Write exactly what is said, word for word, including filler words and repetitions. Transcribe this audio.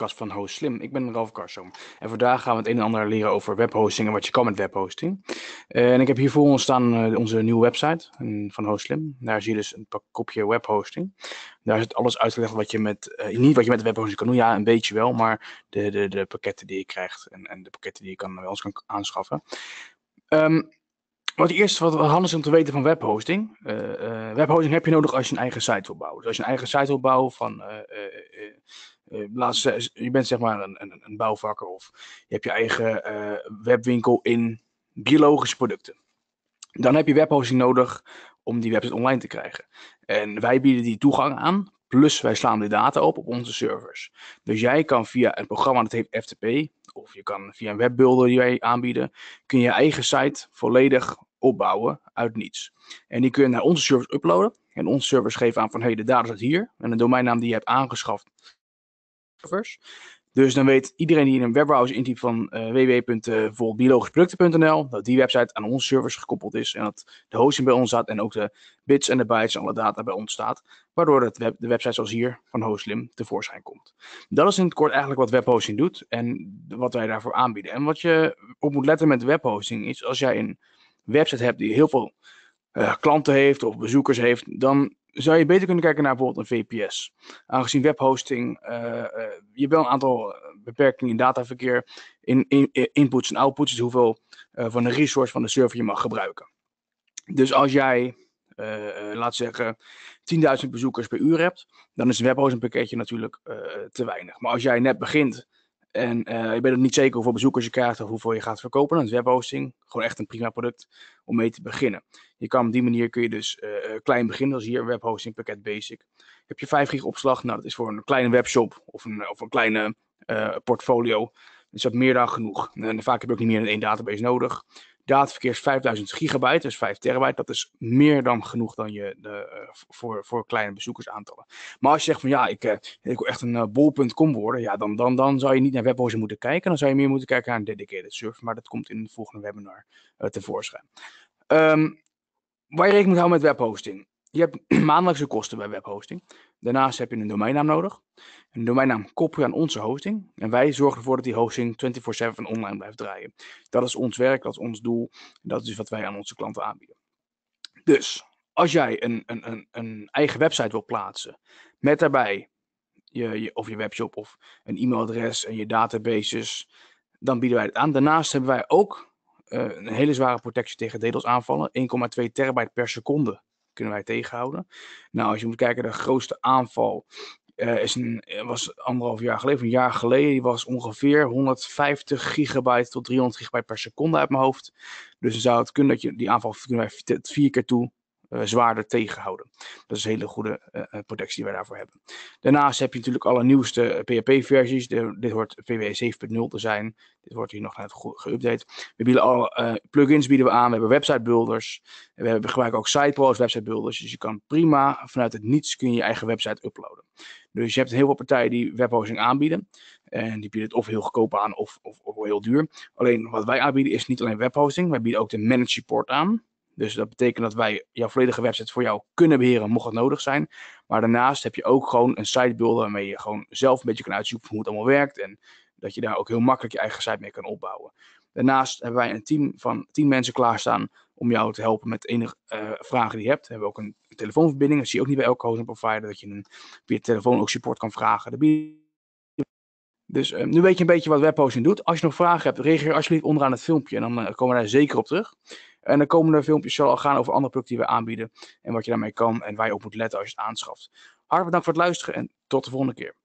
podcast van HostSlim. Ik ben Ralf Karsum en vandaag gaan we het een en ander leren over webhosting en wat je kan met webhosting. Uh, en ik heb hier voor ons staan uh, onze nieuwe website uh, van HostSlim. Daar zie je dus een kopje webhosting. Daar is het alles uitgelegd wat je met, uh, niet wat je met de webhosting kan doen, ja een beetje wel, maar de, de, de pakketten die je krijgt en, en de pakketten die je kan, bij ons kan aanschaffen. Um, Wat eerst wat handig is om te weten van webhosting. Uh, uh, webhosting heb je nodig als je een eigen site wil bouwen. Dus als je een eigen site wil bouwen van, uh, uh, uh, uh, laat uh, je bent zeg maar een, een, een bouwvakker of je hebt je eigen uh, webwinkel in biologische producten. Dan heb je webhosting nodig om die website online te krijgen. En wij bieden die toegang aan, plus wij slaan de data op op onze servers. Dus jij kan via een programma dat heet F T P, of je kan via een webbuilder die wij aanbieden, kun je je eigen site volledig opbouwen uit niets. En die kun je naar onze servers uploaden. En onze servers geven aan van, hé, hey, de data staat hier. En de domeinnaam die je hebt aangeschaft. Dus dan weet iedereen die in een webbrowser intypt van uh, w w w punt biologischeproducten punt n l dat die website aan onze servers gekoppeld is. En dat de hosting bij ons staat en ook de bits en de bytes en alle data bij ons staat. Waardoor het web, de website zoals hier van HostSlim tevoorschijn komt. Dat is in het kort eigenlijk wat webhosting doet en wat wij daarvoor aanbieden. En wat je op moet letten met webhosting is, als jij een website hebt die heel veel uh, klanten heeft of bezoekers heeft, dan zou je beter kunnen kijken naar bijvoorbeeld een V P S. Aangezien webhosting, uh, uh, je hebt wel een aantal beperkingen in dataverkeer, in, in, in inputs en outputs, dus hoeveel uh, van de resource van de server je mag gebruiken. Dus als jij, uh, uh, laat zeggen, tienduizend bezoekers per uur hebt, dan is een webhosting pakketje natuurlijk uh, te weinig. Maar als jij net begint en uh, je bent nog niet zeker hoeveel bezoekers je krijgt of hoeveel je gaat verkopen, dan is webhosting gewoon echt een prima product om mee te beginnen. Je kan op die manier kun je dus uh, klein beginnen, als hier webhosting pakket basic. Heb je vijf gig opslag, nou dat is voor een kleine webshop of een, of een kleine uh, portfolio, is dat meer dan genoeg. En vaak heb je ook niet meer dan één database nodig. Dataverkeer is vijfduizend gigabyte, dus vijf terabyte. Dat is meer dan genoeg dan je de, uh, voor, voor kleine bezoekersaantallen. Maar als je zegt van ja, ik, uh, ik wil echt een uh, bol punt com worden, ja, dan, dan, dan zou je niet naar webhosting moeten kijken. Dan zou je meer moeten kijken naar een dedicated server. Maar dat komt in het volgende webinar uh, tevoorschijn. Um, waar je rekening moet houden met webhosting. Je hebt maandelijkse kosten bij webhosting. Daarnaast heb je een domeinnaam nodig. Een domeinnaam koppel je aan onze hosting. En wij zorgen ervoor dat die hosting vierentwintig zeven online blijft draaien. Dat is ons werk, dat is ons doel. En dat is wat wij aan onze klanten aanbieden. Dus, als jij een, een, een, een eigen website wil plaatsen. Met daarbij je, je, of je webshop of een e-mailadres en je databases. Dan bieden wij het aan. Daarnaast hebben wij ook uh, een hele zware protectie tegen DDoS aanvallen. één komma twee terabyte per seconde kunnen wij tegenhouden. Nou, als je moet kijken, de grootste aanval uh, is een, was anderhalf jaar geleden, een jaar geleden, die was ongeveer honderdvijftig gigabyte tot driehonderd gigabyte per seconde uit mijn hoofd. Dus dan zou het kunnen dat je die aanval kunnen wij vier keer toe uh, zwaarder tegenhouden. Dat is een hele goede uh, protectie die wij daarvoor hebben. Daarnaast heb je natuurlijk alle nieuwste P H P-versies. Dit hoort V W zeven punt nul te zijn. Dit wordt hier nog net geüpdate. We bieden alle uh, plugins bieden we aan. We hebben website builders. We, hebben, we gebruiken ook SitePro als website builders. Dus je kan prima vanuit het niets kun je je eigen website uploaden. Dus je hebt heel veel partijen die webhosting aanbieden. En die bieden het of heel goedkoop aan of, of, of heel duur. Alleen wat wij aanbieden is niet alleen webhosting. Wij bieden ook de managed support aan. Dus dat betekent dat wij jouw volledige website voor jou kunnen beheren, mocht het nodig zijn. Maar daarnaast heb je ook gewoon een site builder waarmee je gewoon zelf een beetje kan uitzoeken hoe het allemaal werkt. En dat je daar ook heel makkelijk je eigen site mee kan opbouwen. Daarnaast hebben wij een team van tien mensen klaarstaan om jou te helpen met enige uh, vragen die je hebt. We hebben ook een telefoonverbinding. Dat zie je ook niet bij elke hosting provider. Dat je een, via telefoon ook support kan vragen. Dus uh, nu weet je een beetje wat webhosting doet. Als je nog vragen hebt, reageer alsjeblieft onderaan het filmpje. En dan uh, komen we daar zeker op terug. En de komende filmpjes zullen al gaan over andere producten die we aanbieden. En wat je daarmee kan en waar je op moet letten als je het aanschaft. Hartelijk bedankt voor het luisteren en tot de volgende keer.